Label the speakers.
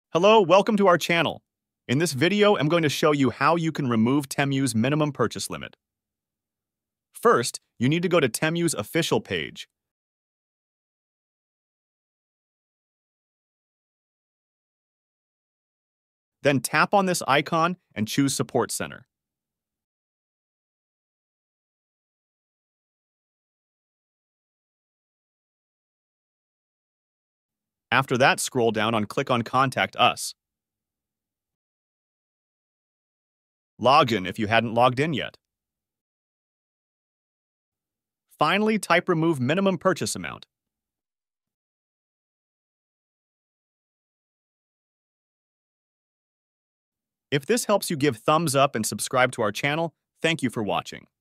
Speaker 1: Hello, welcome to our channel. In this video, I'm going to show you how you can remove Temu's minimum purchase limit. First, you need to go to Temu's official page. Then tap on this icon and choose Support Center. After that, scroll down and click on Contact Us. Log in if you hadn't logged in yet. Finally, type Remove Minimum Purchase Amount. If this helps you, give thumbs up and subscribe to our channel. Thank you for watching.